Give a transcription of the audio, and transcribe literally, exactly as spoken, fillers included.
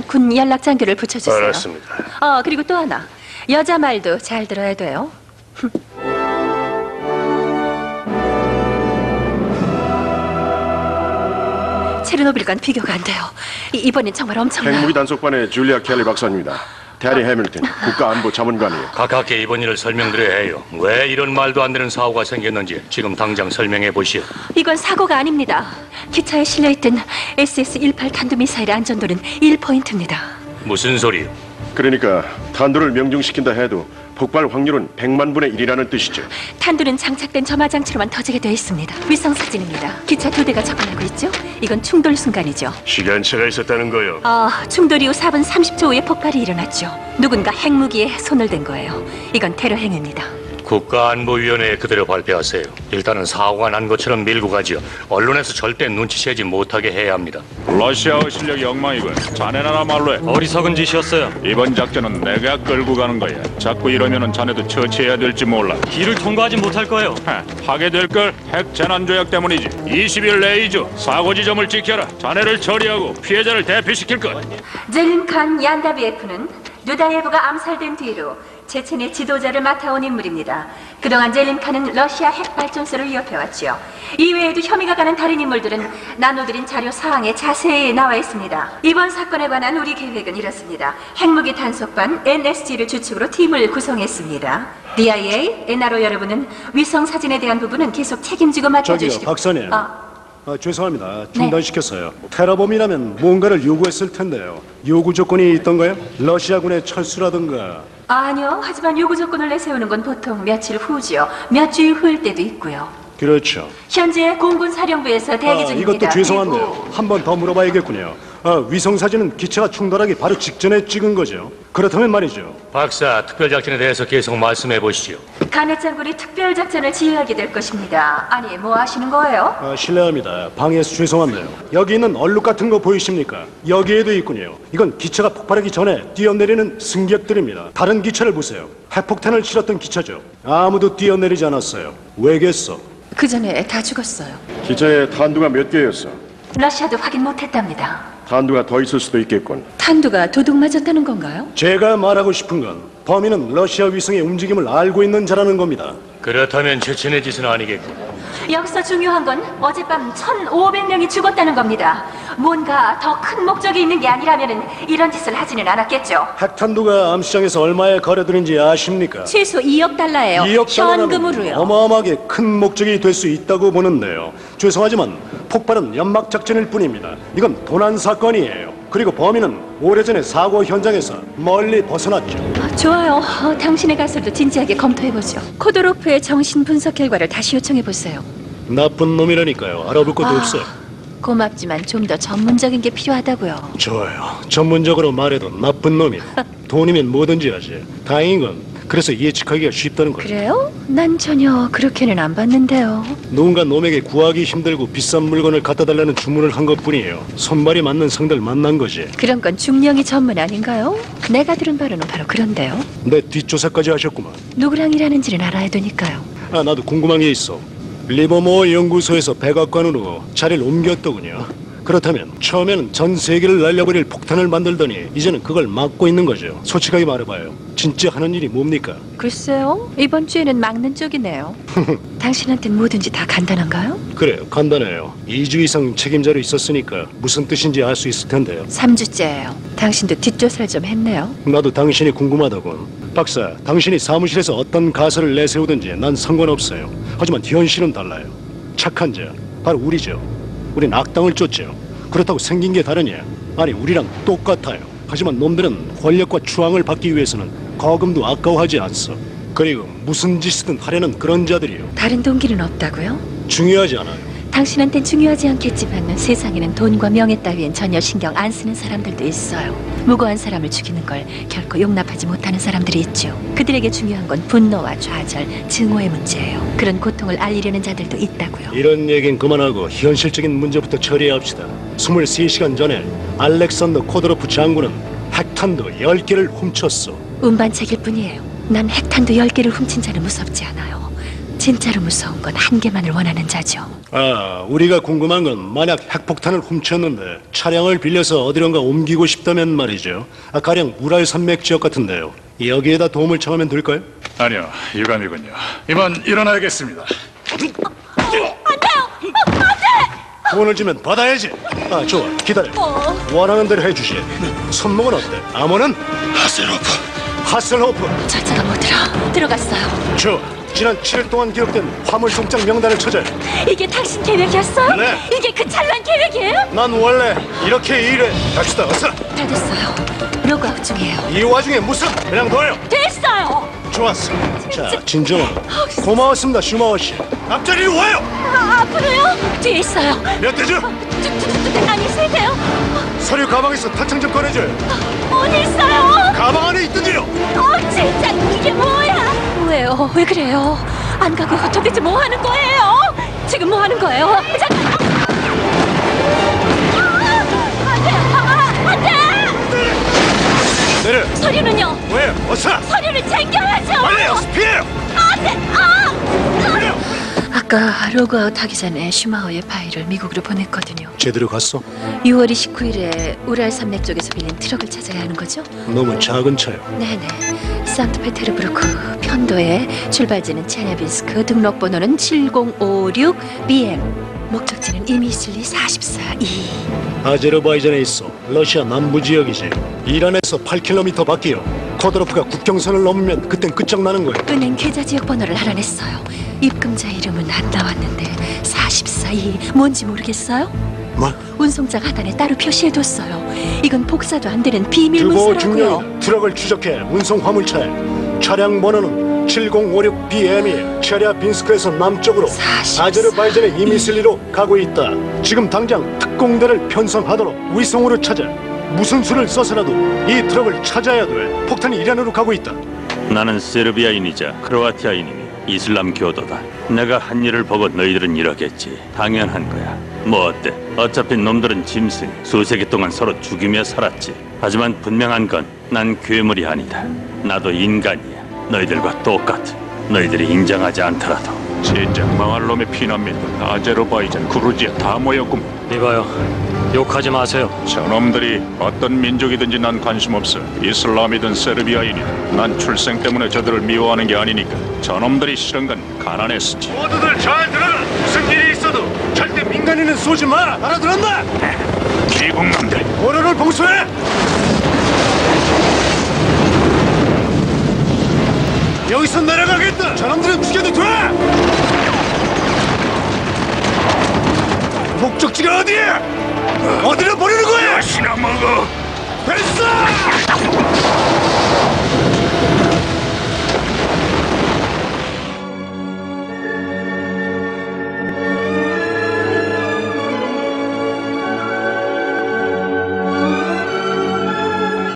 군 연락 장교를 붙여주세요. 알았습니다. 어, 그리고 또 하나. 여자 말도 잘 들어야 돼요. 체르노빌과는 비교가 안 돼요. 이, 이번엔 정말 엄청나요. 핵무기 단속반의 줄리아 켈리 박사입니다. 테리 해밀턴, 국가안보자문관이에요. 가깝게 이번 일을 설명드려야 해요. 왜 이런 말도 안 되는 사고가 생겼는지 지금 당장 설명해 보시오. 이건 사고가 아닙니다. 기차에 실려있던 에스에스 십팔 탄도미사일의 안전도는 일 포인트입니다. 무슨 소리요? 그러니까 탄두를 명중시킨다 해도 폭발 확률은 백만 분의 일이라는 뜻이죠. 탄두는 장착된 점화장치로만 터지게 되어 있습니다. 위성사진입니다. 기차 두 대가 접근하고 있죠? 이건 충돌 순간이죠. 시간차가 있었다는 거요? 아, 충돌 이후 사 분 삼십 초 후에 폭발이 일어났죠. 누군가 핵무기에 손을 댄 거예요. 이건 테러 행위입니다. 국가안보위원회에 그대로 발표하세요. 일단은 사고가 난 것처럼 밀고 가지요. 언론에서 절대 눈치채지 못하게 해야 합니다. 러시아의 실력이 엉망이군. 자네 나라 말로 해. 어리석은 짓이었어요. 이번 작전은 내가 끌고 가는 거야. 자꾸 이러면은 자네도 처치해야 될지 몰라. 길을 통과하지 못할 거예요. 하, 하게 될걸. 핵 재난조약 때문이지. 이십 일 내이죠. 사고 지점을 지켜라. 자네를 처리하고 피해자를 대피시킬 것. 젤림칸 얀다비에프는 누다예브가 암살된 뒤로 체첸의 지도자를 맡아온 인물입니다. 그동안 젤림칸은 러시아 핵발전소를 위협해왔죠. 이외에도 혐의가 가는 다른 인물들은 나눠드린 자료 사항에 자세히 나와 있습니다. 이번 사건에 관한 우리 계획은 이렇습니다. 핵무기 단속반 엔에스지를 주축으로 팀을 구성했습니다. 디아이에이, 엔아르오 여러분은 위성 사진에 대한 부분은 계속 책임지고 맡아주시기. 저기요, 박사님. 아. 아, 죄송합니다. 중단시켰어요. 네. 테러범이라면 뭔가를 요구했을 텐데요. 요구 조건이 있던가요? 러시아군의 철수라든가. 아니요. 하지만 요구 조건을 내세우는 건 보통 며칠 후지요. 몇 주일 후일 때도 있고요. 그렇죠. 현재 공군사령부에서 대기 아, 중입니다. 이것도 죄송한데요. 한 번 더 물어봐야겠군요. 아, 위성사진은 기차가 충돌하기 바로 직전에 찍은 거죠. 그렇다면 말이죠. 박사, 특별작전에 대해서 계속 말씀해 보시죠. 가넷 장군이 특별작전을 지휘하게 될 것입니다. 아니, 뭐 하시는 거예요? 아, 실례합니다. 방해해서 죄송한데요. 여기 있는 얼룩 같은 거 보이십니까? 여기에도 있군요. 이건 기차가 폭발하기 전에 뛰어내리는 승객들입니다. 다른 기차를 보세요. 핵폭탄을 실었던 기차죠. 아무도 뛰어내리지 않았어요. 왜겠어? 그 전에 다 죽었어요. 기차에 탄두가 몇 개였어? 러시아도 확인 못했답니다. 탄두가 더 있을 수도 있겠군. 탄두가 도둑 맞았다는 건가요? 제가 말하고 싶은 건 범인은 러시아 위성의 움직임을 알고 있는 자라는 겁니다. 그렇다면 체첸의 짓은 아니겠군. 여기서 중요한 건 어젯밤 천오백 명이 죽었다는 겁니다. 뭔가 더 큰 목적이 있는 게 아니라면 이런 짓을 하지는 않았겠죠. 핵탄두가 암시장에서 얼마에 거래되는지 아십니까? 최소 이억 달러예요. 이억 달러는 현금으로요. 어마어마하게 큰 목적이 될 수 있다고 보는데요. 죄송하지만 폭발은 연막 작전일 뿐입니다. 이건 도난 사건이에요. 그리고 범인은 오래전에 사고 현장에서 멀리 벗어났죠. 아, 좋아요. 어, 당신의 가설도 진지하게 검토해보죠. 코도로프의 정신 분석 결과를 다시 요청해보세요. 나쁜 놈이라니까요. 알아볼 것도 아, 없어요. 고맙지만 좀 더 전문적인 게 필요하다고요. 좋아요. 전문적으로 말해도 나쁜 놈이. 돈이면 뭐든지 하지. 다행인 건 그래서 예측하기가 쉽다는 거예요. 그래요? 난 전혀 그렇게는 안 봤는데요. 누군가 놈에게 구하기 힘들고 비싼 물건을 갖다 달라는 주문을 한 것뿐이에요. 손발이 맞는 상대를 만난 거지. 그런 건 중령이 전문 아닌가요? 내가 들은 바로는 바로 그런데요. 내 뒷조사까지 하셨구만. 누구랑 일하는지는 알아야 되니까요. 아, 나도 궁금한 게 있어. 리버모어 연구소에서 백악관으로 자리를 옮겼더군요. 그렇다면 처음에는 전 세계를 날려버릴 폭탄을 만들더니 이제는 그걸 막고 있는 거죠. 솔직하게 말해봐요. 진짜 하는 일이 뭡니까? 글쎄요. 이번 주에는 막는 쪽이네요. 당신한텐 뭐든지 다 간단한가요? 그래요. 간단해요. 이 주 이상 책임자로 있었으니까 무슨 뜻인지 알 수 있을 텐데요. 삼 주째예요. 당신도 뒷조사를 좀 했네요. 나도 당신이 궁금하더군. 박사, 당신이 사무실에서 어떤 가설을 내세우든지 난 상관없어요. 하지만 현실은 달라요. 착한 자, 바로 우리죠. 우린 악당을 쫓죠. 그렇다고 생긴 게 다르냐? 아니, 우리랑 똑같아요. 하지만 놈들은 권력과 추앙을 받기 위해서는 거금도 아까워하지 않소. 그리고 무슨 짓이든 하려는 그런 자들이요. 다른 동기는 없다고요? 중요하지 않아요. 당신한텐 중요하지 않겠지만 세상에는 돈과 명예 따위엔 전혀 신경 안 쓰는 사람들도 있어요. 무고한 사람을 죽이는 걸 결코 용납하지 못하는 사람들이 있죠. 그들에게 중요한 건 분노와 좌절, 증오의 문제예요. 그런 고통을 알리려는 자들도 있다고요. 이런 얘긴 그만하고 현실적인 문제부터 처리합시다. 스물세 시간 전에 알렉산더 코도로프 장군은 핵탄두 열 개를 훔쳤어. 운반책일 뿐이에요. 난 핵탄두 열 개를 훔친 자는 무섭지 않아요. 진짜로 무서운 건 한계만을 원하는 자죠. 아, 우리가 궁금한 건 만약 핵폭탄을 훔쳤는데 차량을 빌려서 어디론가 옮기고 싶다면 말이죠. 아, 가령 우랄 산맥 지역 같은데요. 여기에다 도움을 청하면 될까요? 아니요, 유감이군요. 이만 일어나야겠습니다. 돈을 주면 받아야지. 아, 좋아. 기다려. 원하는 대로 해주지. 손목은 어때? 암호는? 하셀호프. 하셀호프. 절차가 뭐더라? 들어갔어요. 좋아. 지난 칠 일 동안 기록된 화물 송장 명단을 찾아야 해. 이게 당신 계획이었어요? 네. 이게 그 찬란 계획이에요? 난 원래 이렇게 일해. 갑시다, 어서. 다 됐어요. 로그아웃 중이에요. 이 와중에 무슨? 그냥 둬요. 됐어요. 좋았어. 자, 진정하고. 고마웠습니다, 슈마워 씨. 앞자리로 와요. 아, 앞으로요? 뒤에 있어요. 몇 대죠? 아니, 세대요. 서류 가방에서 탄창 좀 꺼내줘요. 어디 있어요? 가방 안에 있던데요. 어, 진짜 이게 뭐야? 왜요? 왜 그래요? 안 가고 도대체 뭐 하는 거예요? 지금 뭐 하는 거예요? 잠깐. 안돼, 안돼. 내려. 서류는요? 왜? 어서. 서류를 챙겨야죠. 빨리 어서 피해요. 안돼. 아! 내려. 아까 로그아웃 하기 전에 슈마허의 파일을 미국으로 보냈거든요. 제대로 갔어? 유월 이십구일에 우랄 산맥 쪽에서 빌린 트럭을 찾아야 하는 거죠? 너무 작은 차요. 네네. 산트페테르부르크 편도에 출발지는 체냐빈스크, 등록번호는 칠공오육 비엠. 목적지는 이미슬리 사십사 이. 아제르바이잔에 있어. 러시아 남부 지역이지. 이란에서 팔 킬로미터 밖이요. 코드로프가 국경선을 넘으면 그땐 끝장나는 거예요. 은행 계좌 지역 번호를 알아냈어요. 입금자 이름은 안 나왔는데 사십사 이 뭔지 모르겠어요? 뭐? 운송장 하단에 따로 표시해뒀어요. 이건 복사도 안 되는 비밀 주고 문서라고요. 중년 트럭을 추적해 운송 화물차에. 차량 번호는 칠공오육 비엠이 체랴빈스크에서 남쪽으로 사십사. 아제르바이잔의 이미슬리로 가고 있다. 지금 당장 특공대를 편성하도록 위성으로 찾아. 무슨 수를 써서라도 이 트럭을 찾아야 돼. 폭탄이 이란으로 가고 있다. 나는 세르비아인이자 크로아티아인이니 이슬람 교도다. 내가 한 일을 보고 너희들은 이러겠지. 당연한 거야. 뭐 어때? 어차피 놈들은 짐승. 수세 기 동안 서로 죽이며 살았지. 하지만 분명한 건 난 괴물이 아니다. 나도 인간이야. 너희들과 똑같아. 너희들이 인정하지 않더라도. 진작 망할 놈의 피난민들 아제르바이잔, 그루지아 다 모였구만. 이봐요. 욕하지 마세요. 저놈들이 어떤 민족이든지 난 관심 없어. 이슬람이든 세르비아인이든 난 출생 때문에 저들을 미워하는 게 아니니까. 저놈들이 싫은 건 가난했었지. 모두들 잘 들어라. 무슨 일이 있어도 절대 민간인은 쏘지 마. 알아들었나? 기국놈들. 오늘을 봉쇄해. 여기서 내려가겠다. 저놈들은 죽여도 돼. 목적지가 어디야? 어디로 보내는 거야? 신나 먹어. 됐어.